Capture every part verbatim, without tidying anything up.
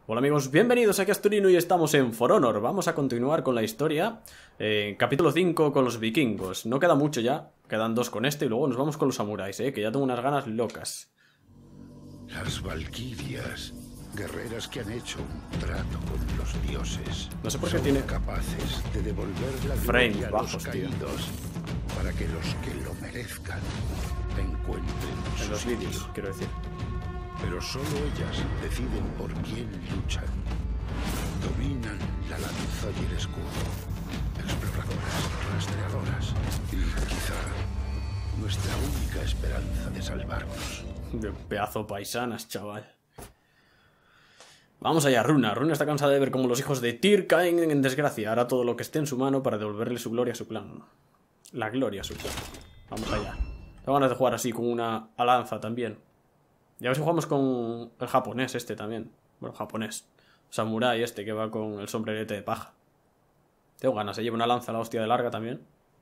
Hola amigos, bienvenidos aquí a Asturino y estamos en For Honor. Vamos a continuar con la historia, eh, capítulo cinco con los vikingos. No queda mucho ya, quedan dos con este y luego nos vamos con los samuráis, eh, que ya tengo unas ganas locas. Las valquirias, guerreras que han hecho un trato con los dioses. No sé por qué son tiene capaces de devolver la frames gloria a bajos, los tío. caídos, para que los que lo merezcan encuentren En su los sitio. vídeos, quiero decir. Pero solo ellas deciden por quién luchan. Dominan la lanza y el escudo. Exploradoras, rastreadoras. Y quizá nuestra única esperanza de salvarnos. De pedazo paisanas, chaval. Vamos allá, Runa. Runa está cansada de ver cómo los hijos de Tyr caen en desgracia. Hará todo lo que esté en su mano para devolverle su gloria a su clan. La gloria a su clan. Vamos allá. Tengo ganas de jugar así, con una lanza también. Y a ver si jugamos con el japonés este también. Bueno, japonés. Samurai este que va con el sombrerete de paja. Tengo ganas, se lleva una lanza a la hostia de larga también.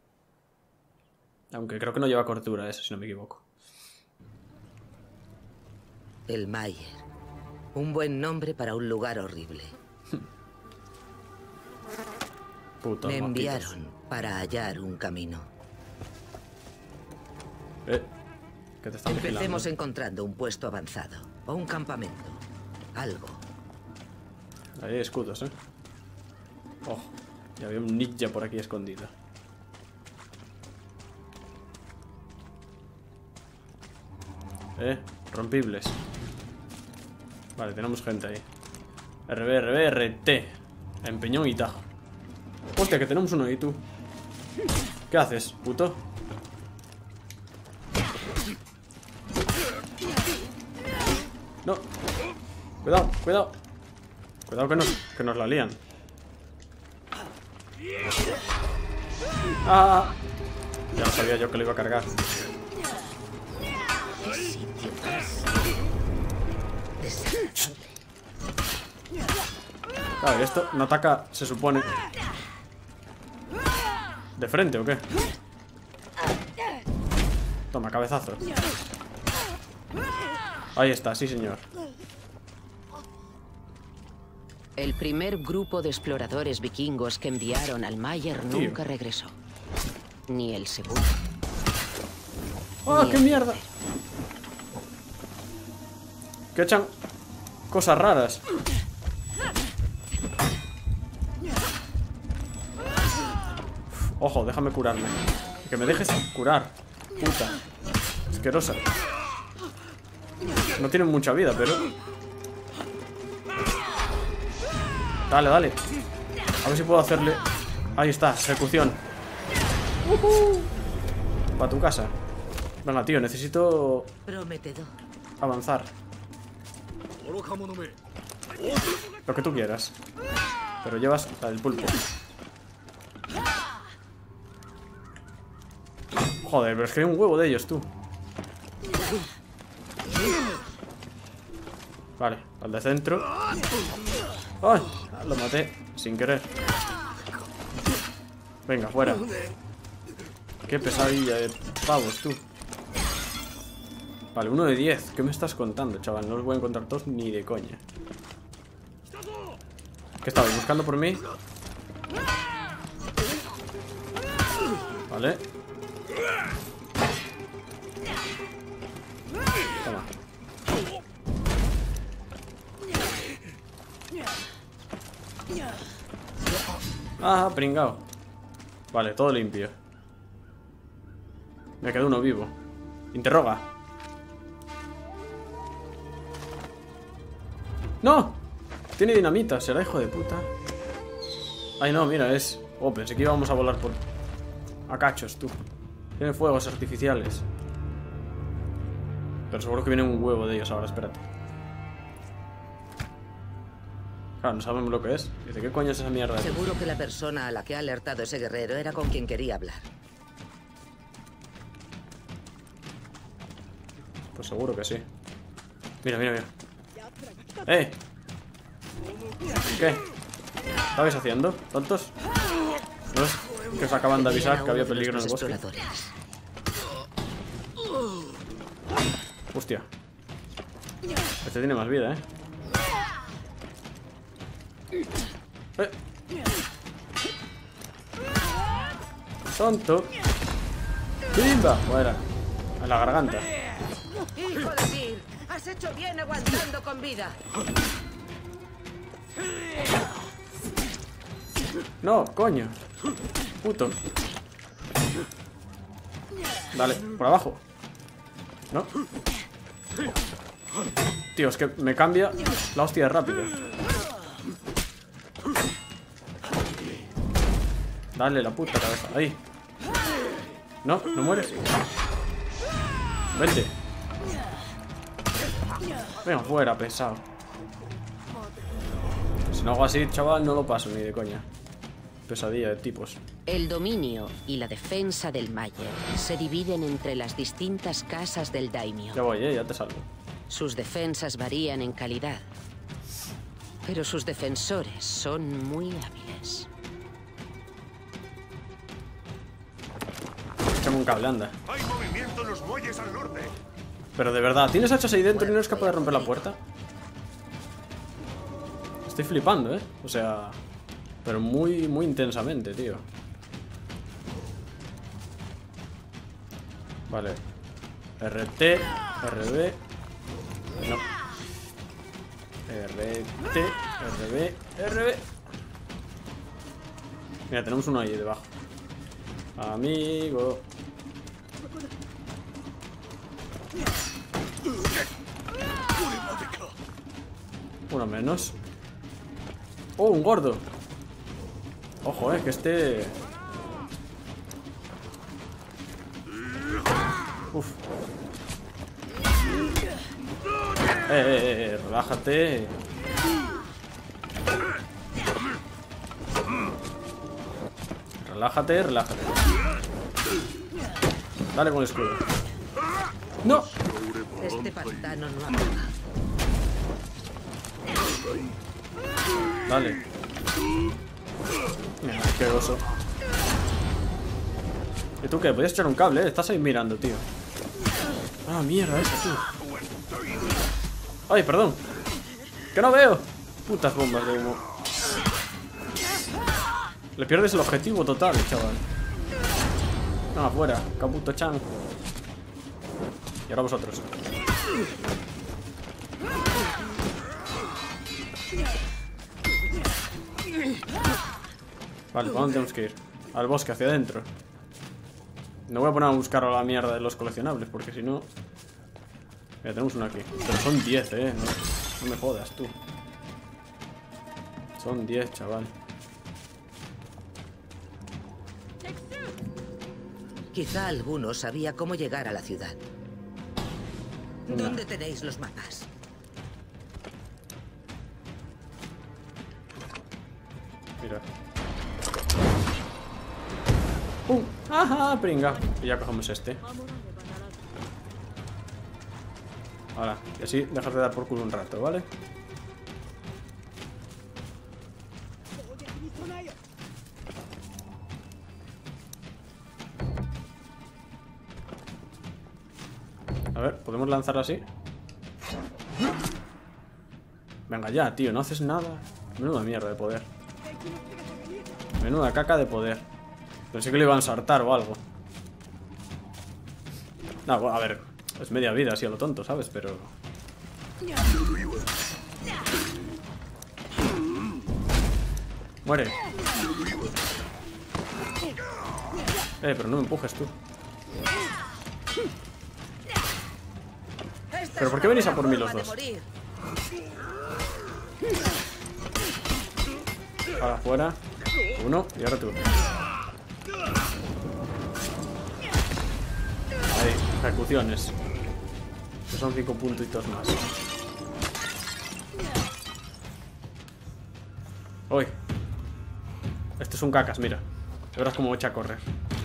Aunque creo que no lleva cortura ese, si no me equivoco. El Mayer. Un buen nombre para un lugar horrible. Putos Me mapitos. enviaron para hallar un camino. Eh, que te están Empecemos vigilando. encontrando un puesto avanzado. O un campamento. Algo. Ahí hay escudos, eh. Ojo, ya había un ninja por aquí escondido. Eh, rompibles. Vale, tenemos gente ahí. R B, R B, R T. Empeñón y tajo. Hostia, que tenemos uno ahí, tú. ¿Qué haces, puto? No. Cuidado, cuidado. Cuidado que nos, que nos la lían. Ah. Ya lo sabía yo que lo iba a cargar. Claro, y esto no ataca, se supone. ¿De frente o qué? Toma, cabezazo. Ahí está, sí señor. El primer grupo de exploradores vikingos que enviaron al Mayer Tío. nunca regresó. Ni el segundo. ¡Ah, Ni qué el mierda! tercero. Que echan cosas raras. Uf, ojo, déjame curarme. Que me dejes curar. Puta. Asquerosa. No tienen mucha vida, pero... Dale, dale. A ver si puedo hacerle... Ahí está, ejecución. Uh-huh. Para tu casa. Venga, tío, necesito Prometedor. avanzar. Lo que tú quieras. Pero llevas la del pulpo. Joder, pero es que hay un huevo de ellos, tú. Vale, al de centro. ¡Ay! Lo maté sin querer. Venga, fuera. Qué pesadilla de pavos, tú. Vale, uno de diez. ¿Qué me estás contando, chaval? No los voy a encontrar todos ni de coña. ¿Qué estabais buscando por mí? Vale. Toma. Ah, pringao. Vale, todo limpio. Me quedó uno vivo. Interroga. ¡No! Tiene dinamita, será hijo de puta. Ay, no, mira, es... Oh, pensé que íbamos a volar por... A cachos, tú. Tiene fuegos artificiales. Pero seguro que viene un huevo de ellos ahora, espérate. Claro, no sabemos lo que es. Dice, ¿qué coño es esa mierda? Seguro que la persona a la que ha alertado ese guerrero era con quien quería hablar. Pues seguro que sí. Mira, mira, mira. ¡Eh! ¿Qué? ¿Qué estabais haciendo, tontos? ¿No es que os acaban de avisar que había peligro en el bosque? Hostia. Este tiene más vida, ¿eh? Eh. Tonto. ¡Pimba! Fuera. A la garganta. ¡Hijo de Tyr! Has hecho bien aguantando con vida. No, coño. Puto. Dale, por abajo. No. Tío, es que me cambia la hostia de rápido. Dale la puta cabeza. Ahí. No, no mueres. Vente. Venga, fuera, pesado. Si no hago así, chaval, no lo paso ni de coña. Pesadilla de tipos. El dominio y la defensa del Mayer se dividen entre las distintas casas del daimio. Ya voy, eh, ya te salvo. Sus defensas varían en calidad, pero sus defensores son muy hábiles. Échame un cable, anda. Hay movimiento en los muelles al norte. Pero de verdad, ¿tienes hachas ahí dentro y no eres capaz de romper la puerta? Estoy flipando, ¿eh? O sea... Pero muy, muy intensamente, tío. Vale. R T, R B. No. R T, R B, R B. Mira, tenemos uno ahí debajo. Amigo. Uno menos. Oh, un gordo. Ojo, eh, que este... Uf. Eh, eh, eh, relájate. Relájate, relájate. Dale con el escudo. ¡No! Este pantano no acaba. Dale. Mira, qué oso. ¿Y tú qué? Podías echar un cable, ¿eh? Estás ahí mirando, tío. Ah, mierda, eso, tío. Ay, perdón. Que no veo. Putas bombas de humo. Le pierdes el objetivo total, chaval. No, afuera. Kabuto-chan. Y ahora vosotros. Vale, ¿para dónde tenemos que ir? Al bosque, hacia adentro. No voy a poner a buscar a la mierda de los coleccionables, porque si no... Mira, tenemos uno aquí. Pero son diez, eh. No, no me jodas, tú. Son diez, chaval. Quizá alguno sabía cómo llegar a la ciudad. ¿Dónde tenéis los mapas? Mira. ¡Pum! ¡Ajá! Pringa. Y ya cogemos este. Ahora, y así dejas de dar por culo un rato, ¿vale? A ver, ¿podemos lanzarla así? Venga ya, tío, no haces nada. Menuda mierda de poder. Menuda caca de poder. Pensé que le iban a ensartar o algo. No, bueno, a ver, es media vida así a lo tonto, ¿sabes? Pero... Muere. Eh, pero no me empujes tú. ¿Pero por qué venís a por mí los dos? Ahora fuera. Uno y ahora tú. Ahí, ejecuciones. Que son cinco puntitos más. Uy. Este es un cacas, mira. Verás cómo echa a correr.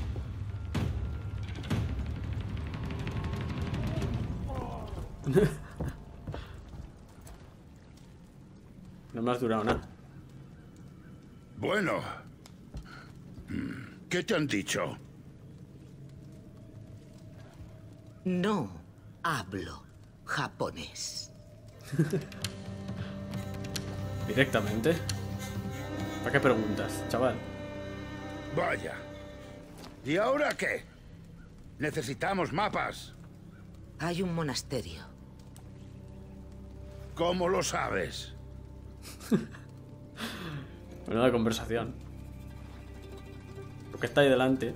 No me has durado nada. Bueno. ¿Qué te han dicho? No hablo japonés. Directamente. ¿Para qué preguntas, chaval? Vaya. ¿Y ahora qué? Necesitamos mapas. Hay un monasterio. ¿Cómo lo sabes? Menuda conversación. Lo que está ahí delante.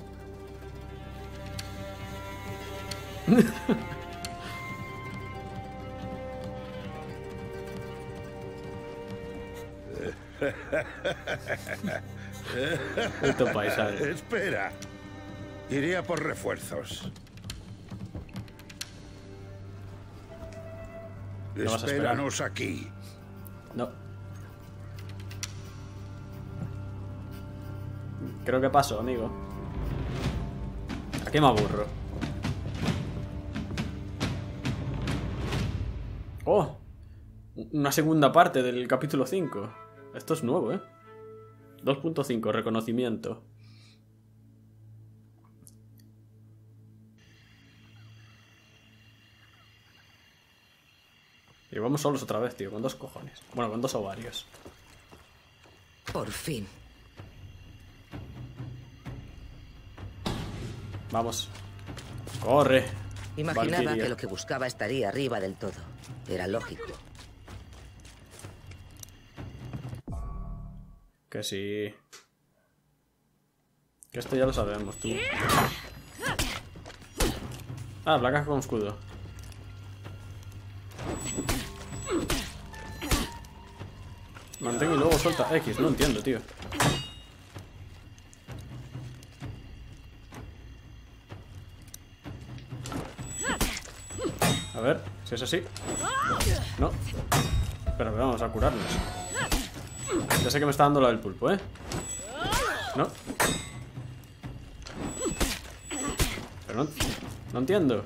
Esto paisaje. Espera. Iría por refuerzos. ¿No vas a esperar? Espéranos aquí. No. Creo que paso, amigo. Aquí me aburro. Oh, una segunda parte del capítulo cinco. Esto es nuevo, ¿eh? dos punto cinco, reconocimiento. Y vamos solos otra vez, tío, con dos cojones. Bueno, con dos ovarios. Por fin. Vamos. Corre. Imaginaba Valkyria. que lo que buscaba estaría arriba del todo. Era lógico. Que sí. Que esto ya lo sabemos, tú. Ah, placa con escudo. Mantén y luego suelta X, no entiendo, tío. A ver, si es así. No. Pero vamos a curarnos. Ya sé que me está dando la del pulpo, ¿eh? ¿No? Pero no, no entiendo.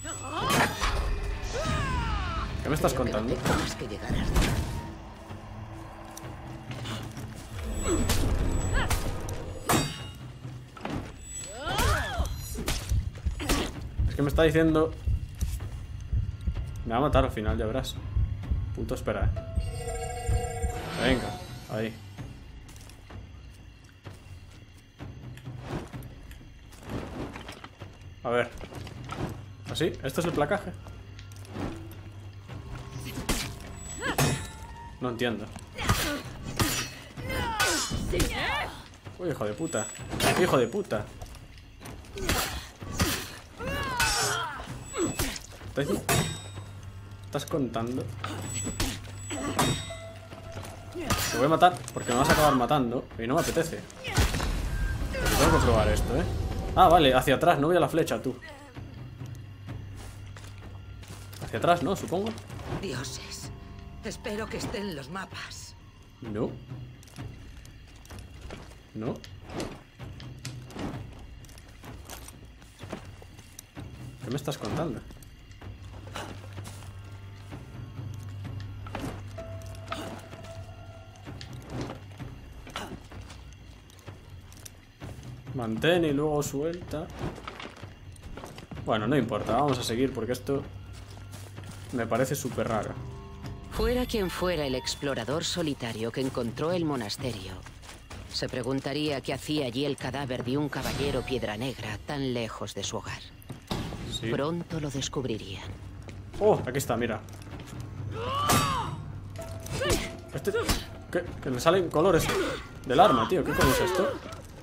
¿Qué me estás contando? Tienes que llegar hasta... Es que me está diciendo... Me va a matar al final, ya verás. Punto espera. Venga, ahí. A ver. ¿Así? ¿Esto es el placaje? No entiendo. Uy, hijo de puta. Hijo de puta. ¿Estás, ¿Estás contando? Te voy a matar porque me vas a acabar matando y no me apetece. Pero tengo que probar esto, ¿eh? Ah, vale, hacia atrás, no voy a la flecha, tú. Hacia atrás, ¿no? Supongo. Dioses. Espero que estén los mapas. No. No. ¿Qué me estás contando? Mantén y luego suelta. Bueno, no importa, vamos a seguir porque esto me parece súper raro. Fuera quien fuera el explorador solitario que encontró el monasterio, se preguntaría qué hacía allí el cadáver de un caballero piedra negra tan lejos de su hogar. Sí. Pronto lo descubrirían. Oh, aquí está, mira. Este... ¿Qué? Que me salen colores del arma, tío. ¿Qué coño es esto?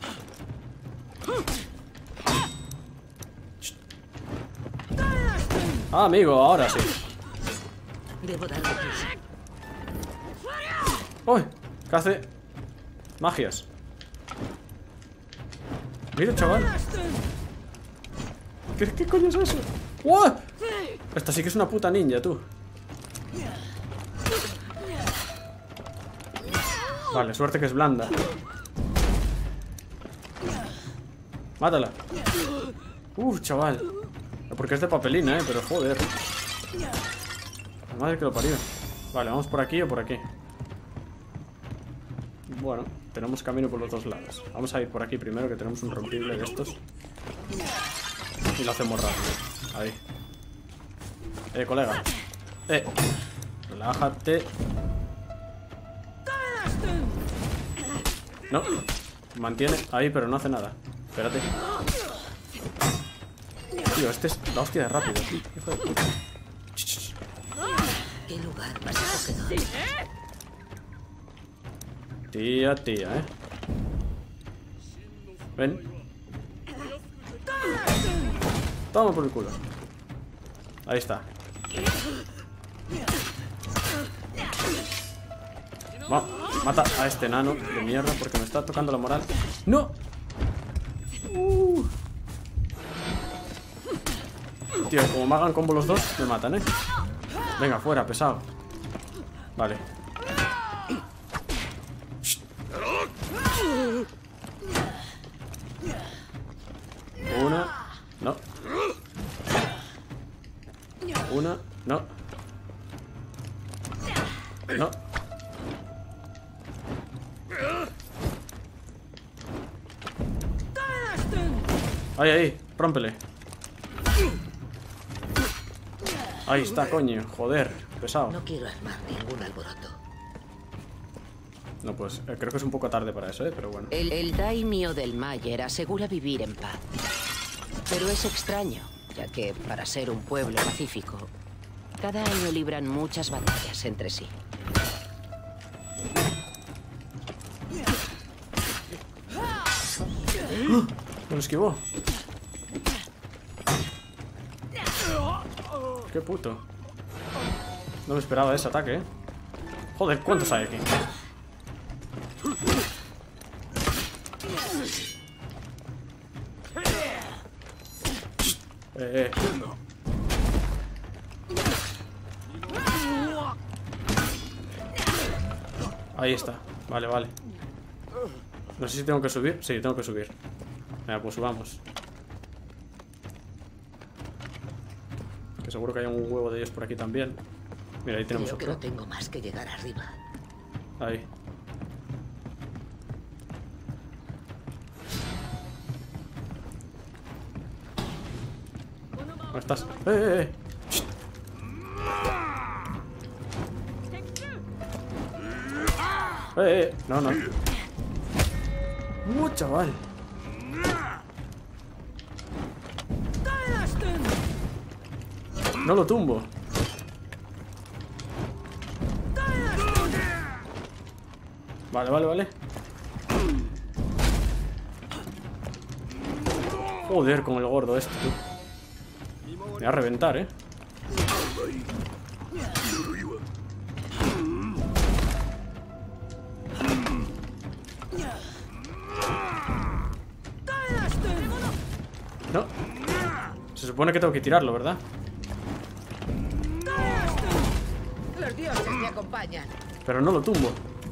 Ah, amigo, ahora sí. Debo darle prisa. ¡Uy! ¿Qué hace? Magias. Mira, chaval. ¿Qué, qué coño es eso? ¡Wow! Esta sí que es una puta ninja, tú. Vale, suerte que es blanda. Mátala. Uf, chaval. Porque es de papelina, eh, pero joder. La madre que lo parió. Vale, vamos por aquí o por aquí. Bueno, tenemos camino por los dos lados. Vamos a ir por aquí primero, que tenemos un rompible de estos. Y lo hacemos rápido. Ahí. Eh, colega. Eh. Relájate. No. Mantiene ahí, pero no hace nada. Espérate. Tío, este es la hostia de rápido. Hijo de puta. ¿Qué lugar más acogedor? Tía, tía, eh. Ven. Toma por el culo. Ahí está. Va, mata a este enano de mierda porque me está tocando la moral. ¡No! Uh. Tío, como me hagan combo los dos, me matan, ¿eh? Venga, fuera, pesado. Vale. Una. No. Una. No. No. Ahí, ahí, rómpele. Ahí está, coño, joder, pesado. No quiero armar ningún alboroto. No, pues eh, creo que es un poco tarde para eso, eh, pero bueno. El, el daimio del Mayer asegura vivir en paz. Pero es extraño, ya que para ser un pueblo pacífico, cada año libran muchas batallas entre sí. Me lo esquivó. Qué puto. No me esperaba ese ataque, eh. Joder, ¿cuántos hay aquí? Eh, eh. Ahí está. Vale, vale. No sé si tengo que subir. Sí, tengo que subir. Venga, pues subamos. Que seguro que hay un huevo de ellos por aquí también. Mira, ahí tenemos Creo que otro. no tengo más que llegar arriba. Ahí. ¿Dónde estás? ¡Eh, eh, eh! ¡Shh! ¡Eh, eh! No, no. ¡Uh, chaval! No lo tumbo. Vale, vale, vale. Joder, con el gordo este, tú. Me va a reventar, eh. No. Se supone que tengo que tirarlo, ¿verdad? Los dioses me acompañan. Pero no lo tumbo.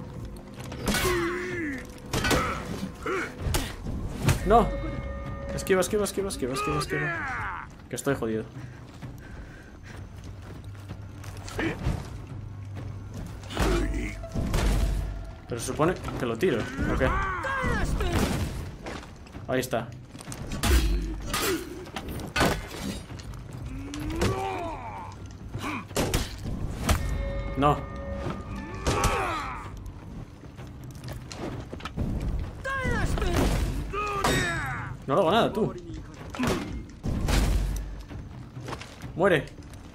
No. Esquiva, esquiva, esquiva, esquiva, esquiva, esquiva. Que estoy jodido. Pero se supone que lo tiro. Ok. Ahí está. No. No hago nada, tú. Muere.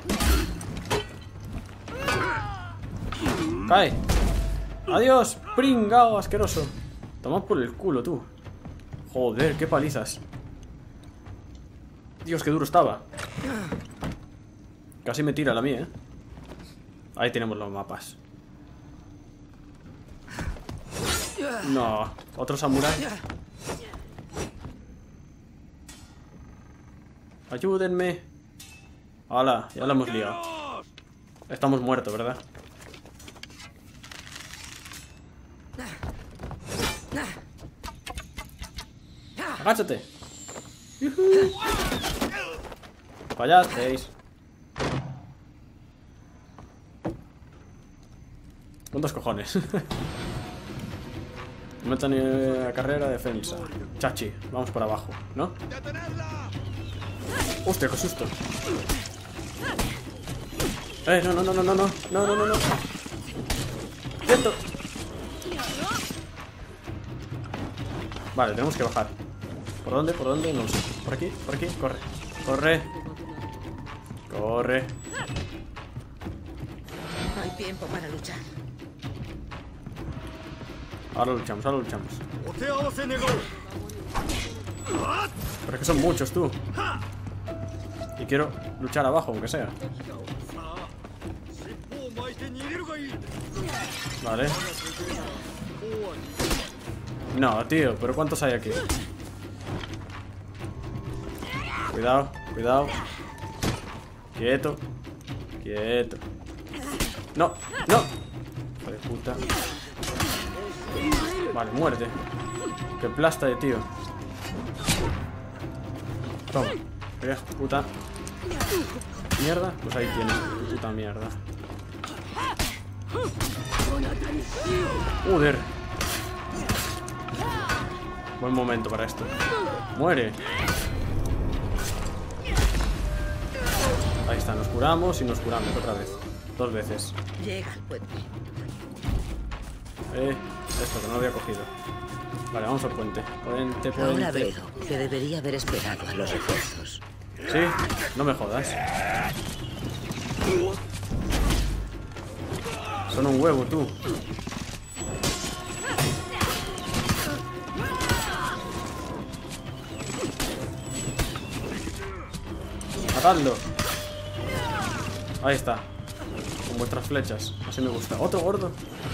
Cae. Adiós, pringao asqueroso. Toma por el culo, tú. Joder, qué palizas. Dios, qué duro estaba. Casi me tira la mía, eh. Ahí tenemos los mapas. No, otro samurái. Ayúdenme. Hala, ya la hemos liado. Estamos muertos, ¿verdad? Agáchate. ¡Yujú! Fallasteis. ¿Cuántos cojones? Metan a carrera, defensa. Chachi, vamos para abajo, ¿no? Hostia, qué susto. Eh, no, no, no, no, no, no, no, no, no, no. Quieto. Vale, tenemos que bajar. ¿Por dónde? ¿Por dónde? No lo sé. ¿Por aquí? ¿Por aquí? Corre. Corre. Corre. No hay tiempo para luchar. Ahora luchamos, ahora luchamos. Pero es que son muchos, tú. Y quiero luchar abajo, aunque sea. Vale. No, tío, pero ¿cuántos hay aquí? Cuidado, cuidado. Quieto. Quieto. No, no. Hijo de puta. Vale, muerte. Qué plasta de tío. Toma. Mira, puta mierda. Pues ahí tienes, puta mierda. Joder. Buen momento para esto. Muere. Ahí está, nos curamos y nos curamos otra vez. Dos veces. Llega al puente. Eh, esto que no lo había cogido. Vale, vamos al puente. Puente, puente. Ahora veo que debería haber esperado a los refuerzos. Sí, no me jodas. Son un huevo, tú. Matadlo. Ahí está. Con vuestras flechas. Así me gusta. Otro gordo.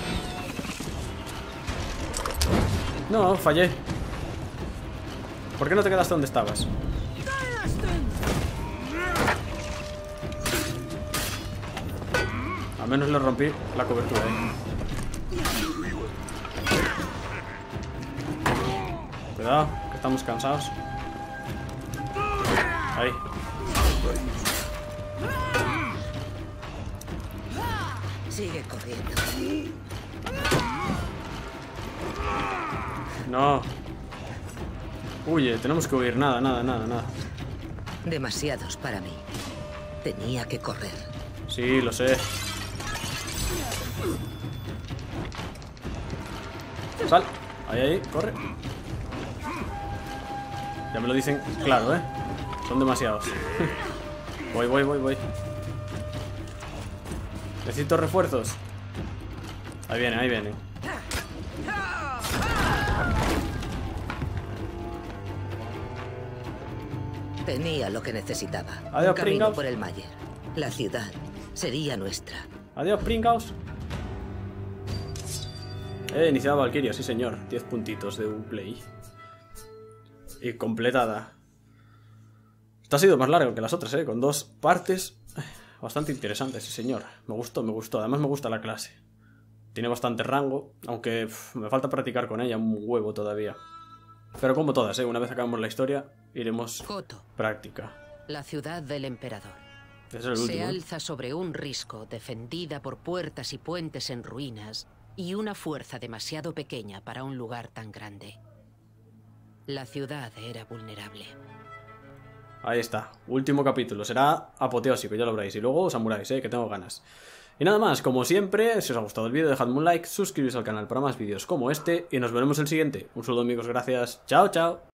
No, fallé. ¿Por qué no te quedaste donde estabas? Al menos le rompí la cobertura, ¿eh? Cuidado, que estamos cansados. Ahí. Sigue corriendo. No. Huye, tenemos que huir. Nada, nada, nada, nada. Demasiados para mí. Tenía que correr. Sí, lo sé. Sal. Ahí, ahí, corre. Ya me lo dicen claro, ¿eh? Son demasiados. Voy, voy, voy, voy. Necesito refuerzos. Ahí viene, ahí viene. Tenía lo que necesitaba. Adiós, Un camino pringaos. por el Mayer. La ciudad sería nuestra. Adiós, pringaos. He iniciado Valkyria, sí señor. diez puntitos de un play. Y completada. Esta ha sido más largo que las otras, ¿eh? Con dos partes bastante interesantes, sí señor. Me gustó, me gustó. Además me gusta la clase. Tiene bastante rango, aunque pff, me falta practicar con ella un huevo todavía. Pero como todas, ¿eh? Una vez acabamos la historia, iremos Koto, práctica. la ciudad del emperador. Ese es el Se último. ¿eh? alza sobre un risco, defendida por puertas y puentes en ruinas, y una fuerza demasiado pequeña para un lugar tan grande. La ciudad era vulnerable. Ahí está, último capítulo. Será apoteósico, ya lo veréis. Y luego samuráis, eh, que tengo ganas. Y nada más, como siempre, si os ha gustado el vídeo, dejadme un like, suscribiros al canal para más vídeos como este, y nos veremos en el siguiente. Un saludo amigos, gracias. Chao, chao.